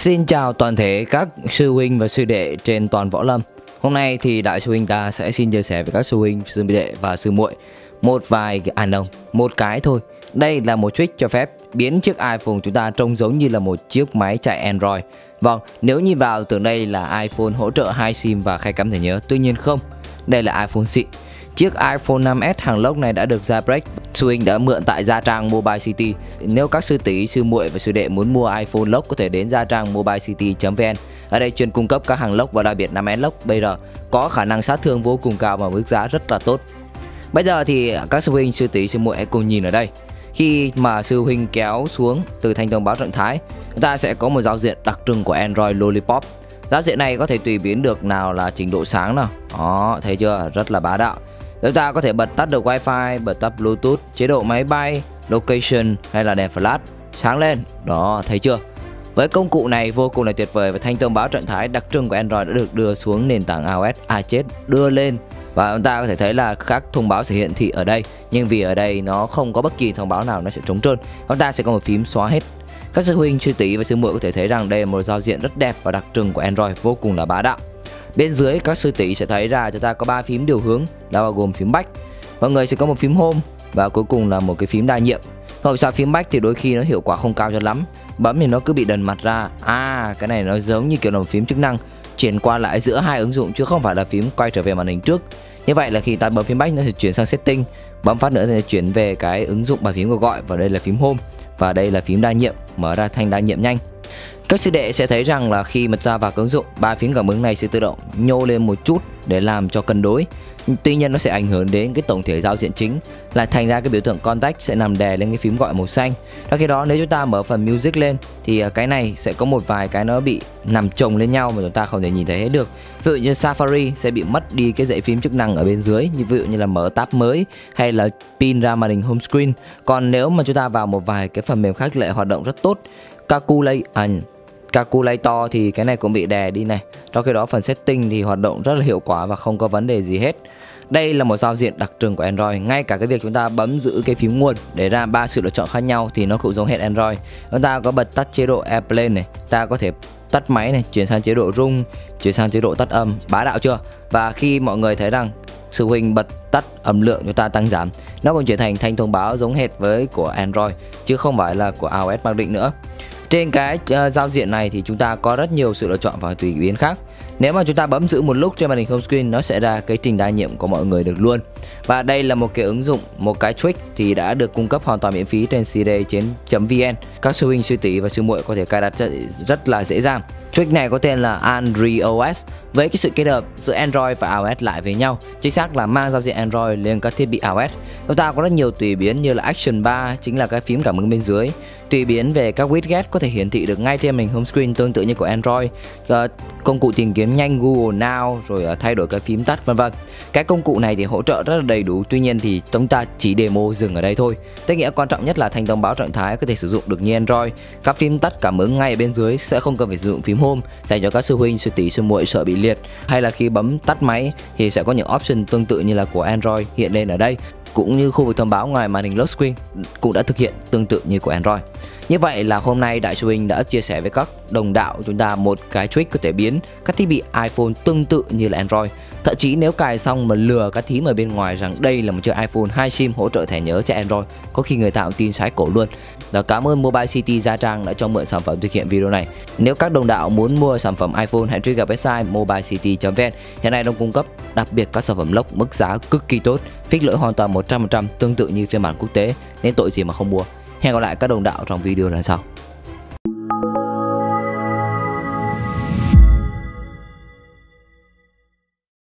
Xin chào toàn thể các sư huynh và sư đệ trên toàn võ lâm. Hôm nay thì đại sư huynh ta sẽ xin chia sẻ với các sư huynh, sư đệ và sư muội một vài một cái thôi. Đây là một trick cho phép biến chiếc iPhone chúng ta trông giống như là một chiếc máy chạy Android. Vâng, nếu nhìn vào tưởng đây là iPhone hỗ trợ 2 SIM và khay cắm thẻ nhớ. Tuy nhiên không, đây là iPhone xịn. Chiếc iPhone 5S hàng lốc này đã được jailbreak. Sư huynh đã mượn tại Gia Trang Mobile City. Nếu các sư tỷ, sư muội và sư đệ muốn mua iPhone lốc có thể đến Gia Trang Mobile City.vn. Ở đây chuyên cung cấp các hàng lốc và đặc biệt 5S lốc bây giờ có khả năng sát thương vô cùng cao và mức giá rất là tốt. Bây giờ thì các sư huynh, sư tỷ, sư muội hãy cùng nhìn ở đây. Khi mà sư huynh kéo xuống từ thanh thông báo trạng thái, chúng ta sẽ có một giao diện đặc trưng của Android Lollipop. Giao diện này có thể tùy biến được nào là trình độ sáng nào. Đó, thấy chưa? Rất là bá đạo. Chúng ta có thể bật tắt được Wi-Fi, bật tắt Bluetooth, chế độ máy bay, location hay là đèn flash sáng lên. Đó, thấy chưa? Với công cụ này vô cùng là tuyệt vời và thanh thông báo trạng thái đặc trưng của Android đã được đưa xuống nền tảng iOS. Chết, đưa lên và chúng ta có thể thấy là các thông báo sẽ hiển thị ở đây, nhưng vì ở đây nó không có bất kỳ thông báo nào, nó sẽ trống trơn. Chúng ta sẽ có một phím xóa hết. Các sư huynh, sư tỷ và sư muội có thể thấy rằng đây là một giao diện rất đẹp và đặc trưng của Android, vô cùng là bá đạo. Bên dưới các sư tỷ sẽ thấy ra chúng ta có 3 phím điều hướng, đó bao gồm phím back, mọi người sẽ có một phím home và cuối cùng là một cái phím đa nhiệm. Hồi sao phím back thì đôi khi nó hiệu quả không cao cho lắm, bấm thì nó cứ bị đần mặt ra. Cái này nó giống như kiểu là một phím chức năng chuyển qua lại giữa hai ứng dụng chứ không phải là phím quay trở về màn hình trước. Như vậy là khi ta bấm phím back nó sẽ chuyển sang setting, bấm phát nữa thì chuyển về cái ứng dụng bàn phím của gọi, và đây là phím home và đây là phím đa nhiệm, mở ra thanh đa nhiệm nhanh. Các sư đệ sẽ thấy rằng là khi mà ta vào ứng dụng, 3 phím cảm ứng này sẽ tự động nhô lên một chút để làm cho cân đối. Tuy nhiên nó sẽ ảnh hưởng đến cái tổng thể giao diện chính, là thành ra cái biểu tượng contact sẽ nằm đè lên cái phím gọi màu xanh. Trong khi đó nếu chúng ta mở phần music lên thì cái này sẽ có một vài cái nó bị nằm chồng lên nhau mà chúng ta không thể nhìn thấy hết được. Ví dụ như Safari sẽ bị mất đi cái dãy phím chức năng ở bên dưới, như ví dụ như là mở tab mới hay là pin ra màn hình home screen. Còn nếu mà chúng ta vào một vài cái phần mềm khác lại hoạt động rất tốt. Calculator thì cái này cũng bị đè đi này. Trong khi đó phần setting thì hoạt động rất là hiệu quả và không có vấn đề gì hết. Đây là một giao diện đặc trưng của Android. Ngay cả cái việc chúng ta bấm giữ cái phím nguồn để ra 3 sự lựa chọn khác nhau thì nó cũng giống hết Android. Chúng ta có bật tắt chế độ Airplane này, ta có thể tắt máy này, chuyển sang chế độ rung, chuyển sang chế độ tắt âm, bá đạo chưa? Và khi mọi người thấy rằng sư huynh bật tắt âm lượng chúng ta tăng giảm, nó cũng trở thành thanh thông báo giống hệt với của Android chứ không phải là của iOS mặc định nữa. Trên cái giao diện này thì chúng ta có rất nhiều sự lựa chọn và tùy biến khác. Nếu mà chúng ta bấm giữ một lúc trên màn hình home screen, nó sẽ ra cái trình đa nhiệm của mọi người được luôn. Và đây là một cái ứng dụng, một cái trick thì đã được cung cấp hoàn toàn miễn phí trên cd.vn. Các sư huynh, sư tỷ và sư muội có thể cài đặt rất là dễ dàng. Trick này có tên là AndroidOS, với cái sự kết hợp giữa Android và iOS lại với nhau. Chính xác là mang giao diện Android lên các thiết bị iOS. Chúng ta có rất nhiều tùy biến như là Action Bar, chính là cái phím cảm ứng bên dưới. Tùy biến về các widget có thể hiển thị được ngay trên màn hình home screen tương tự như của Android. Công cụ tìm kiếm nhanh Google Now, rồi thay đổi cái phím tắt vân vân. Cái công cụ này thì hỗ trợ rất là đầy đủ, tuy nhiên thì chúng ta chỉ demo dừng ở đây thôi. Tức nghĩa quan trọng nhất là thanh thông báo trạng thái có thể sử dụng được như Android. Các phím tắt cảm ứng ngay ở bên dưới sẽ không cần phải sử dụng phím home, dành cho các sư huynh, sư tỷ, sư muội sợ bị liệt, hay là khi bấm tắt máy thì sẽ có những option tương tự như là của Android hiện lên ở đây, cũng như khu vực thông báo ngoài màn hình lock screen cũng đã thực hiện tương tự như của Android. Như vậy là hôm nay đại sư huynh đã chia sẻ với các đồng đạo chúng ta một cái trick có thể biến các thiết bị iPhone tương tự như là Android. Thậm chí nếu cài xong mà lừa các thím ở bên ngoài rằng đây là một chiếc iPhone 2 SIM hỗ trợ thẻ nhớ cho Android, có khi người ta cũng tin sái cổ luôn. Và cảm ơn Mobile City Gia Trang đã cho mượn sản phẩm thực hiện video này. Nếu các đồng đạo muốn mua sản phẩm iPhone, hãy truy cập website mobilecity.vn. Hiện nay đang cung cấp đặc biệt các sản phẩm lốc mức giá cực kỳ tốt, phích lỗi hoàn toàn 100%, tương tự như phiên bản quốc tế, nên tội gì mà không mua. Hẹn gặp lại các đồng đạo trong video lần sau.